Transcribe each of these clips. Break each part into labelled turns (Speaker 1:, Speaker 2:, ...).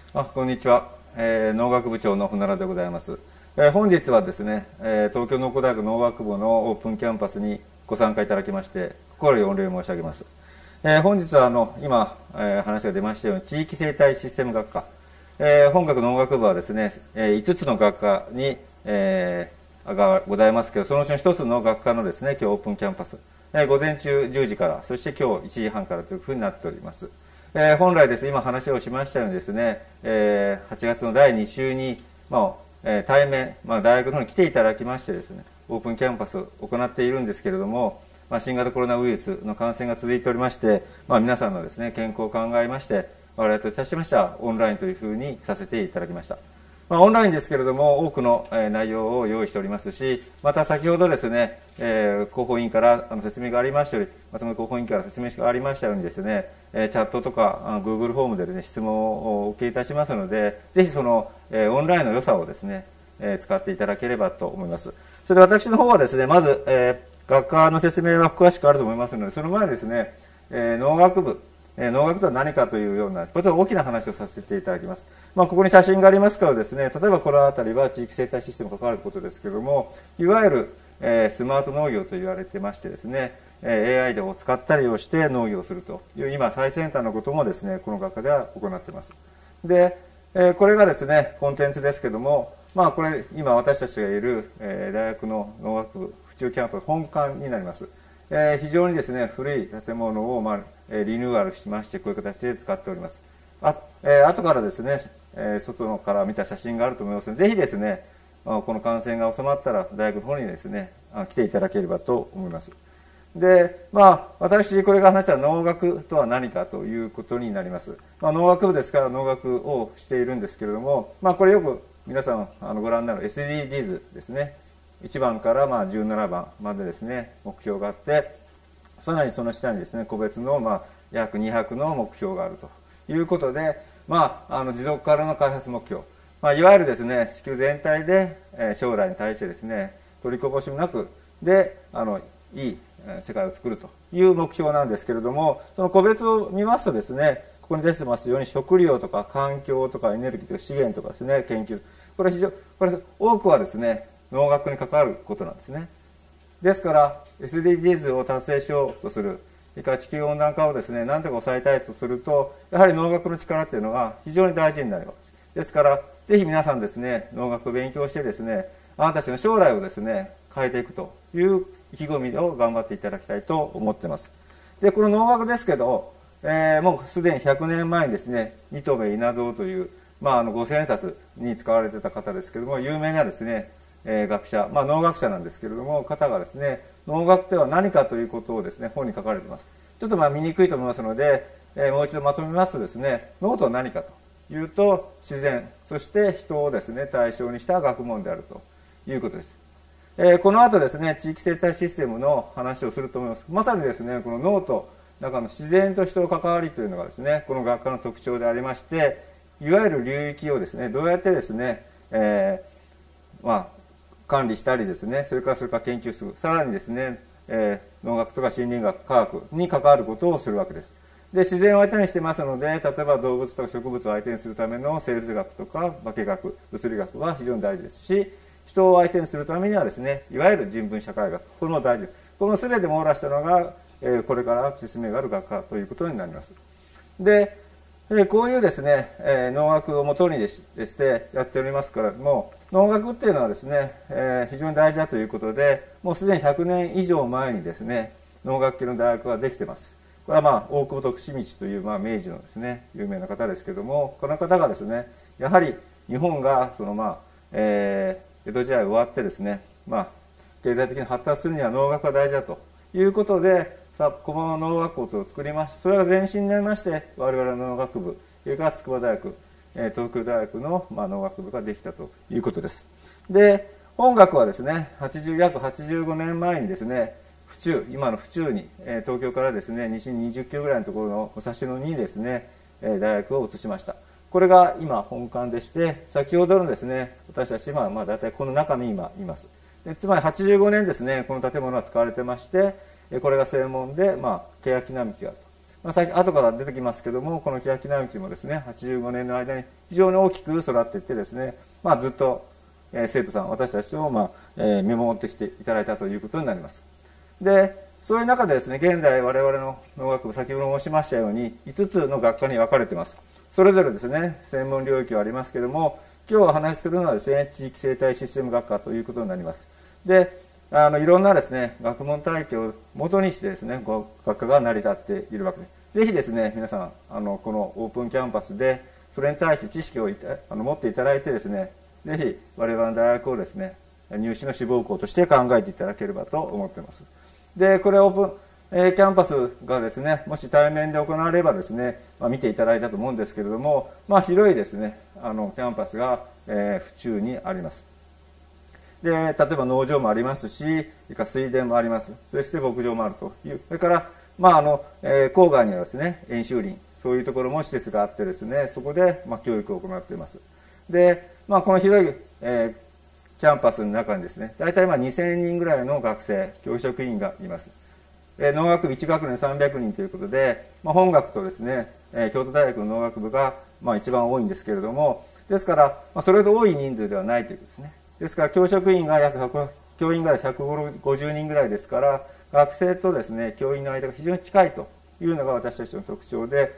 Speaker 1: こんにちは、農学部長の船良でございます。本日はですね、東京農工大学農学部のオープンキャンパスにご参加いただきまして心より御礼申し上げます。本日は今、話が出ましたように地域生態システム学科、本学農学部はですね、5つの学科に、がございますけど、そのうちの1つの学科のですね、今日オープンキャンパス、午前中10時から、そして今日1時半からというふうになっております。本来ですね、今話をしましたようにですね、8月の第2週に、対面、大学の方に来ていただきましてですね、オープンキャンパスを行っているんですけれども、新型コロナウイルスの感染が続いておりまして、皆さんのですね、健康を考えまして、我々といたしましてはオンラインというふうにさせていただきました。オンラインですけれども、多くの内容を用意しておりますし、また先ほどですね、広報委員から説明がありましたように、松本広報委員から説明がありましたようにですね、チャットとか Google フォームでですね、質問をお受けいたしますので、ぜひそのオンラインの良さをですね、使っていただければと思います。それで私の方はですね、まず、学科の説明は詳しくあると思いますので、その前にですね、農学部、農学とは何かというような、これと大きな話をさせていただきます。ここに写真がありますからですね、例えばこの辺りは地域生態システムに関わることですけれども、いわゆる、スマート農業と言われてましてですね、AI を使ったりをして農業をするという、今最先端のこともですね、この学科では行っています。で、これがですね、コンテンツですけども、これ、今私たちがいる、大学の農学部府中キャンパス本館になります。非常にですね、古い建物を、リニューアルしまして、こういう形で使っております。後からですね、外から見た写真があると思いますので、ぜひですね、この感染が収まったら、大学の方にですね、来ていただければと思います。で、私、これが話した農学とは何かということになります。農学部ですから農学をしているんですけれども、これよく皆さんご覧になる SDGs ですね。1番から17番までですね、目標があって、さらにその下にですね、個別の約200の目標があるということで、持続可能な開発目標、いわゆるですね、地球全体で将来に対してですね、取りこぼしもなく、で、いい世界を作るという目標なんですけれども、その個別を見ますとですね、ここに出てますように食料とか環境とかエネルギーとか資源とかですね、研究、これ多くはですね、農学に関わることなんですね。ですから SDGs を達成しようとする、それから地球温暖化をですね、何とか抑えたいとすると、やはり農学の力っていうのが非常に大事になります。ですから、ぜひ皆さんですね、農学を勉強してですね、あなたたちの将来をですね、変えていくという意気込みを頑張っていただきたいと思っています。で、この農学ですけど、もうすでに100年前にですね、新渡戸稲造という、五千円札に使われてた方ですけども、有名なですね、学者、農学者なんですけれども、方がですね、農学とは何かということをですね、本に書かれています。ちょっと見にくいと思いますので、もう一度まとめますとですね、農とは何かというと、自然、そして人をですね、対象にした学問であるということです。この後ですね、地域生態システムの話をすると思います。まさにですね、この農と中の自然と人の関わりというのがですね、この学科の特徴でありまして、いわゆる流域をですね、どうやってですね、管理したりですね、それから研究する、さらにですね、農学とか森林学、科学に関わることをするわけです。で、自然を相手にしてますので、例えば動物とか植物を相手にするための生物学とか化学、物理学は非常に大事ですし、人を相手にするためにはですね、いわゆる人文社会学、これも大事です。この全て網羅したのが、これから説明がある学科ということになります。で、こういうですね、農学をもとにでしてやっておりますからも、農学っていうのはですね、非常に大事だということで、もうすでに100年以上前にですね、農学系の大学ができています。これは大久保徳道という明治のですね、有名な方ですけども、この方がですね、やはり日本がその江戸時代終わってですね、経済的に発達するには農学が大事だということで、小物農学校を作りまして、それが前身になりまして、我々の農学部、それから筑波大学、東京大学の農学部ができたということです。で、本学はですね、約85年前にですね、府中、今の府中に、東京からですね、西に20キロぐらいのところの武蔵野にですね、大学を移しました。これが今本館でして、先ほどのですね、私たちは大体この中に今います。でつまり85年ですね、この建物は使われてまして、これが正門で、欅並木がある後から出てきますけども、この欅並木もですね、85年の間に非常に大きく育っていってですね、ずっと、生徒さん、私たちを、見守ってきていただいたということになります。で、そういう中でですね、現在我々の農学部、先ほど申しましたように、5つの学科に分かれています。それぞれですね、専門領域はありますけども、今日お話しするのはですね、地域生態システム学科ということになります。で、いろんなですね、学問体系を元にしてですね、学科が成り立っているわけです。ぜひですね、皆さん、このオープンキャンパスで、それに対して知識を持っていただいてですね、ぜひ我々の大学をですね、入試の志望校として考えていただければと思っています。で、これオープン、キャンパスがですね、もし対面で行われればですね、見ていただいたと思うんですけれども、広いですね、キャンパスが、府中にあります。で、例えば農場もありますし、水田もあります。そして牧場もあるという。それから、郊外にはですね、演習林、そういうところも施設があってですね、そこで、教育を行っています。で、この広い、キャンパスの中にですね、大体2000人ぐらいの学生、教職員がいます。農学部1学年300人ということで、本学とですね、京都大学の農学部が、一番多いんですけれども、ですから、それほど多い人数ではないということですね。ですから、教職員が教員が150人ぐらいですから、学生とですね、教員の間が非常に近いというのが私たちの特徴です。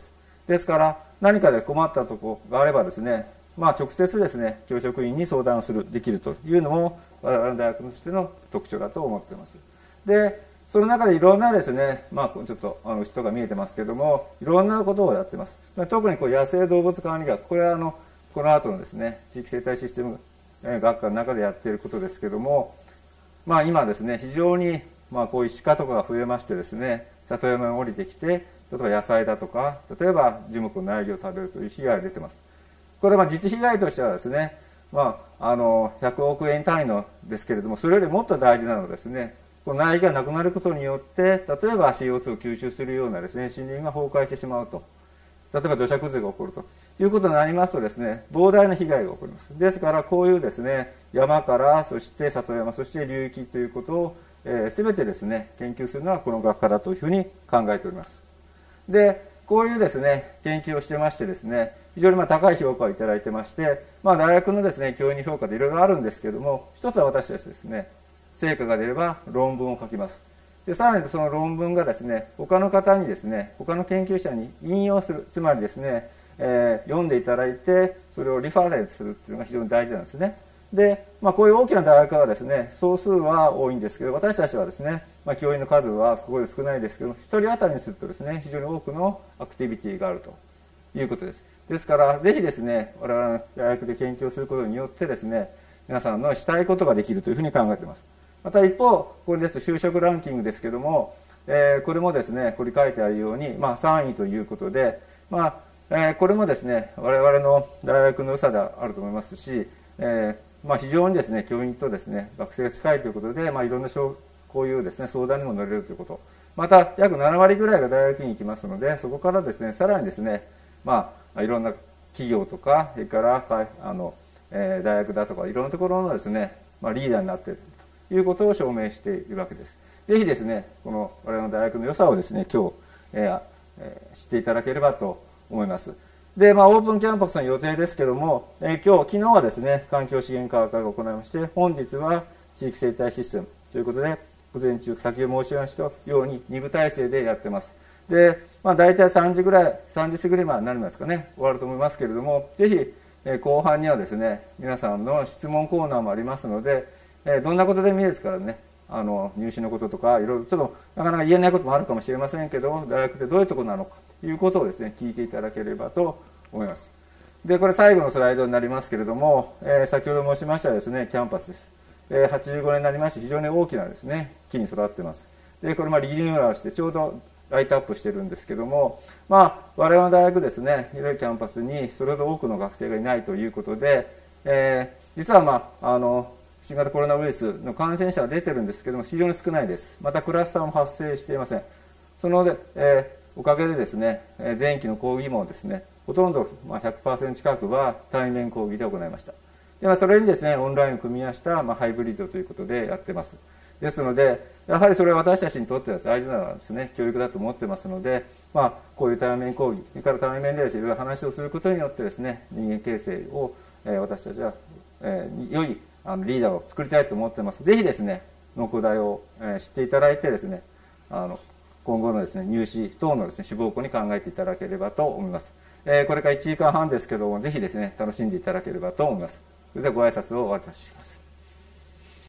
Speaker 1: ですから、何かで困ったところがあればですね、直接ですね、教職員に相談できるというのも、我々の大学としての特徴だと思っています。で、その中でいろんなですね、ちょっと人が見えてますけども、いろんなことをやってます。特に野生動物管理学、これはこの後のですね、地域生態システム学科の中でやっていることですけども、今ですね、非常にこういう鹿とかが増えましてですね、里山に降りてきて、例えば野菜だとか、例えば樹木の苗木を食べるという被害が出てます。これは実被害としてはですね、100億円単位のですけれども、それよりもっと大事なのはですね、この苗木がなくなることによって、例えば CO2 を吸収するようなですね、森林が崩壊してしまうと。例えば土砂崩れが起こるということになりますとですね、膨大な被害が起こります。ですから、こういうですね、山から、そして里山、そして流域ということを、全てですね、研究するのはこの学科だというふうに考えております。で、こういうですね、研究をしてましてですね、非常に高い評価をいただいてまして、大学のですね、教員評価でいろいろあるんですけども、一つは私たちですね、成果が出れば論文を書きます。で、さらにその論文がですね、他の方にですね、他の研究者に引用する、つまりですね、読んでいただいて、それをリファレンスするっていうのが非常に大事なんですね。で、こういう大きな大学はですね、総数は多いんですけど、私たちはですね、教員の数はここで少ないですけど、一人当たりにするとですね、非常に多くのアクティビティがあるということです。ですから、ぜひですね、我々の大学で研究をすることによってですね、皆さんのしたいことができるというふうに考えています。また一方、これですと就職ランキングですけども、これもですね、ここに書いてあるように、3位ということで、これもですね、我々の大学の良さであると思いますし、非常にですね、教員とですね、学生が近いということで、いろんなこういうですね、相談にも乗れるということ。また、約7割ぐらいが大学に行きますので、そこからですね、さらにですね、いろんな企業とか、それから大学だとか、いろんなところのですね、リーダーになっているということを証明しているわけです。ぜひですね、この我々の大学の良さをですね、今日、知っていただければと思います。で、オープンキャンパスの予定ですけども、昨日はですね、環境資源科学科が行いまして、本日は地域生態システムということで、午前中、先ほど申しましたように2部体制でやってます。で、大体3時過ぎまでになりますかね、終わると思いますけれども、ぜひ、後半にはですね、皆さんの質問コーナーもありますので、どんなことでもいいですからね、入試のこととか、いろいろちょっとなかなか言えないこともあるかもしれませんけど、大学でどういうところなのかということをですね、聞いていただければと思います。で、これ最後のスライドになりますけれども、先ほど申しましたですね、キャンパスです。85年になりまして、非常に大きなですね、木に育っています。で、これリニューアルして、ちょうどライトアップしてるんですけども、我々の大学ですね、広いキャンパスにそれほど多くの学生がいないということで、実は新型コロナウイルスの感染者が出てるんですけども、非常に少ないです。またクラスターも発生していません。そのおかげでですね、前期の講義もですね、ほとんど100% 近くは対面講義で行いました。で、それにですね、オンラインを組み合わせたハイブリッドということでやってます。ですので、やはりそれは私たちにとっては大事なですね、教育だと思ってますので、 こういう対面講義、それから対面でいろいろ話をすることによってですね、人間形成を、私たちは、良いリーダーを作りたいと思っています。ぜひですね、農工大を、知っていただいてですね、今後のですね、入試等のですね、志望校に考えていただければと思います。これから1時間半ですけども、ぜひですね、楽しんでいただければと思います。それではご挨拶をお渡しします。